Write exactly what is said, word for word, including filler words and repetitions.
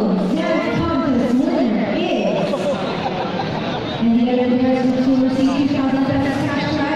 Dance Contest winner is... And the other winners will receive two thousand pesos cash prize.